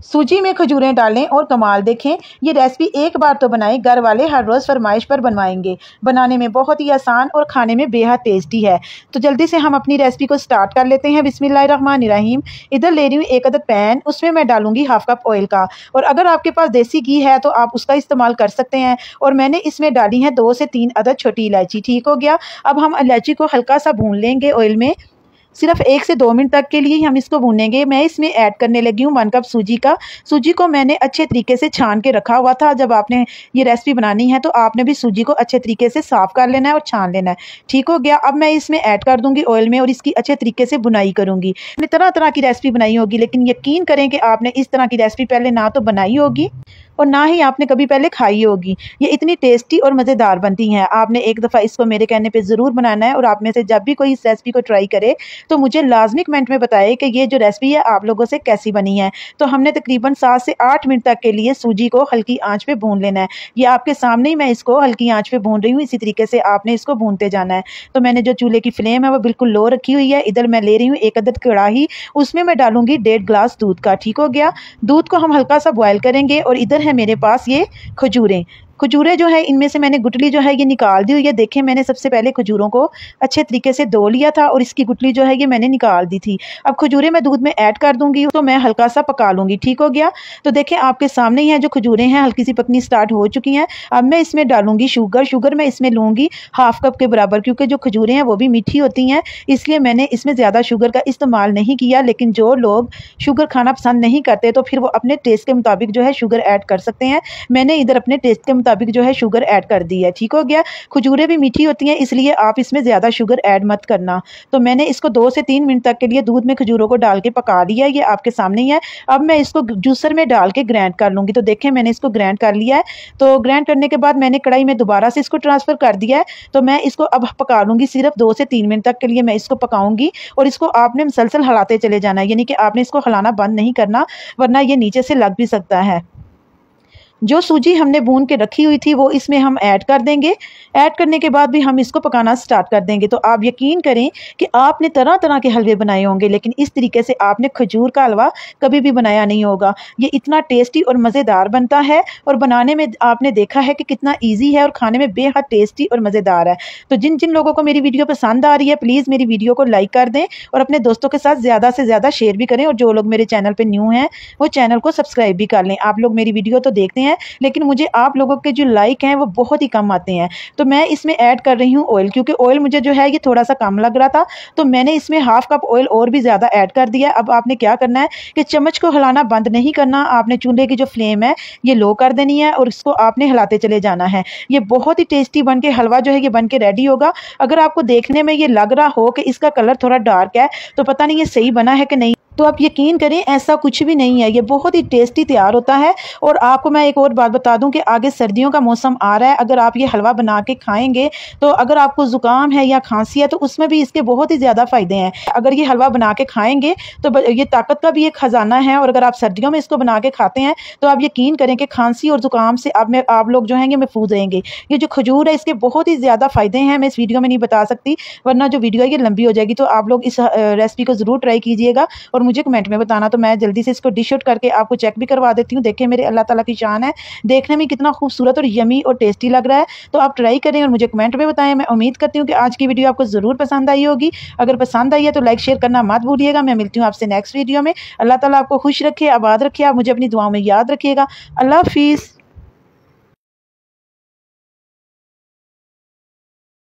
सूजी में खजूरें डालें और कमाल देखें। ये रेसिपी एक बार तो बनाएं, घर वाले हर रोज़ फरमाइश पर बनवाएंगे। बनाने में बहुत ही आसान और खाने में बेहद टेस्टी है। तो जल्दी से हम अपनी रेसिपी को स्टार्ट कर लेते हैं। बिस्मिल्लाहिर्रहमानिर्रहीम। इधर ले रही हूँ एक अदद पैन, उसमें मैं डालूंगी हाफ कप ऑयल का। और अगर आपके पास देसी घी है तो आप उसका इस्तेमाल कर सकते हैं। और मैंने इसमें डाली है 2 से 3 अदद छोटी इलायची। ठीक हो गया। अब हम इलायची को हल्का सा भून लेंगे ऑयल में। सिर्फ 1 से 2 मिनट तक के लिए ही हम इसको भूनेंगे। मैं इसमें ऐड करने लगी हूँ 1 कप सूजी का। सूजी को मैंने अच्छे तरीके से छान के रखा हुआ था। जब आपने ये रेसिपी बनानी है तो आपने भी सूजी को अच्छे तरीके से साफ कर लेना है और छान लेना है। ठीक हो गया। अब मैं इसमें ऐड कर दूंगी ऑयल में और इसकी अच्छे तरीके से बुनाई करूंगी। मैंने तरह तरह की रेसिपी बनाई होगी, लेकिन यकीन करें कि आपने इस तरह की रेसिपी पहले ना तो बनाई होगी और ना ही आपने कभी पहले खाई होगी। ये इतनी टेस्टी और मज़ेदार बनती हैं। आपने एक दफ़ा इसको मेरे कहने पे ज़रूर बनाना है। और आप में से जब भी कोई इस रेसिपी को ट्राई करे तो मुझे लाजमी कमेंट में बताए कि ये जो रेसिपी है आप लोगों से कैसी बनी है। तो हमने तकरीबन 7 से 8 मिनट तक के लिए सूजी को हल्की आंच पे भून लेना है। ये आपके सामने ही मैं इसको हल्की आंच पे भून रही हूँ। इसी तरीके से आपने इसको भूनते जाना है। तो मैंने जो चूल्हे की फ्लेम है वो बिल्कुल लो रखी हुई है। इधर मैं ले रही हूँ एक अदद कढ़ाई, उसमें मैं डालूंगी 1.5 गिलास दूध का। ठीक हो गया। दूध को हम हल्का सा बॉयल करेंगे। और इधर है मेरे पास ये खजूरें। खजूरें जो है इनमें से मैंने गुठली जो है ये निकाल दी हुई है। देखें, मैंने सबसे पहले खजूरों को अच्छे तरीके से धो लिया था और इसकी गुठली जो है ये मैंने निकाल दी थी। अब खजूरें मैं दूध में ऐड कर दूंगी तो मैं हल्का सा पका लूंगी। ठीक हो गया। तो देखें आपके सामने ही है जो खजूरें हैं हल्की सी पकनी स्टार्ट हो चुकी हैं। अब मैं इसमें डालूंगी शुगर। शुगर मैं इसमें लूंगी हाफ कप के बराबर, क्योंकि जो खजूरें हैं वो भी मीठी होती हैं, इसलिए मैंने इसमें ज़्यादा शुगर का इस्तेमाल नहीं किया। लेकिन जो लोग शुगर खाना पसंद नहीं करते तो फिर वो अपने टेस्ट के मुताबिक जो है शुगर ऐड कर सकते हैं। मैंने इधर अपने टेस्ट के मुताबिक जो है शुगर ऐड कर दी है। ठीक हो गया। खजूरें भी मीठी होती हैं, इसलिए आप इसमें ज़्यादा शुगर ऐड मत करना। तो मैंने इसको 2 से 3 मिनट तक के लिए दूध में खजूरों को डाल के पका लिया है। ये आपके सामने ही है। अब मैं इसको जूसर में डाल के ग्राइंड कर लूँगी। तो देखें मैंने इसको ग्राइंड कर लिया है। तो ग्राइंड करने के बाद मैंने कढ़ाई में दोबारा से इसको ट्रांसफ़र कर दिया है। तो मैं इसको अब पका लूँगी। सिर्फ 2 से 3 मिनट तक के लिए मैं इसको पकाऊँगी। और इसको आपने मुसलसल हिलाते चले जाना है, यानी कि आपने इसको हिलाना बंद नहीं करना, वरना ये नीचे से लग भी सकता है। जो सूजी हमने भून के रखी हुई थी वो इसमें हम ऐड कर देंगे। ऐड करने के बाद भी हम इसको पकाना स्टार्ट कर देंगे। तो आप यकीन करें कि आपने तरह तरह के हलवे बनाए होंगे, लेकिन इस तरीके से आपने खजूर का हलवा कभी भी बनाया नहीं होगा। ये इतना टेस्टी और मज़ेदार बनता है और बनाने में आपने देखा है कि कितना ईजी है और खाने में बेहद टेस्टी और मज़ेदार है। तो जिन जिन लोगों को मेरी वीडियो पसंद आ रही है प्लीज़ मेरी वीडियो को लाइक कर दें और अपने दोस्तों के साथ ज़्यादा से ज़्यादा शेयर भी करें। और जो लोग मेरे चैनल पर न्यू हैं वो चैनल को सब्सक्राइब भी कर लें। आप लोग मेरी वीडियो तो देखते हैं, लेकिन मुझे आप लोगों के जो लाइक हैं वो बहुत ही कम आते हैं। तो मैं इसमें ऐड कर रही हूँ ऑयल, क्योंकि ऑयल मुझे जो है ये थोड़ा सा कम लग रहा था, तो मैंने इसमें हाफ कप ऑयल और भी ज़्यादा ऐड कर दिया। अब आपने क्या करना है कि चम्मच को हिलाना बंद नहीं करना। आपने चूल्हे की जो फ्लेम है ये लो कर देनी है और इसको आपने हिलाते चले जाना है। ये बहुत ही टेस्टी बन के हलवा जो है ये बन के रेडी होगा। अगर आपको देखने में ये लग रहा हो कि इसका कलर थोड़ा डार्क है तो पता नहीं ये सही बना है कि नहीं, तो आप यकीन करें ऐसा कुछ भी नहीं है। ये बहुत ही टेस्टी तैयार होता है। और आपको मैं एक और बात बता दूं कि आगे सर्दियों का मौसम आ रहा है। अगर आप ये हलवा बना के खाएंगे तो अगर आपको ज़ुकाम है या खांसी है तो उसमें भी इसके बहुत ही ज़्यादा फ़ायदे हैं। अगर ये हलवा बना के खाएंगे तो ये ताकत का भी एक ख़जाना है। और अगर आप सर्दियों में इसको बना के खाते हैं तो आप यकीन करें कि खांसी और ज़ुकाम से आप लोग जो हैं महफूज रहेंगे। ये जो खजूर है इसके बहुत ही ज़्यादा फ़ायदे हैं। मैं इस वीडियो में नहीं बता सकती, वरना जो वीडियो है ये लंबी हो जाएगी। तो आप लोग इस रेसिपी को ज़रूर ट्राई कीजिएगा और मुझे कमेंट में बताना। तो मैं जल्दी से इसको डिश आउट करके आपको चेक भी करवा देती हूँ। देखें मेरे अल्लाह ताला की शान है, देखने में कितना खूबसूरत और यमी और टेस्टी लग रहा है। तो आप ट्राई करें और मुझे कमेंट में बताएं। मैं उम्मीद करती हूँ कि आज की वीडियो आपको ज़रूर पसंद आई होगी। अगर पसंद आई है तो लाइक शेयर करना मत भूलिएगा। मैं मिलती हूँ आपसे नेक्स्ट वीडियो में। अल्लाह ताला आपको खुश रखे, आबाद रखे। आप मुझे अपनी दुआओं में याद रखिएगा। अल्लाह हाफिज़।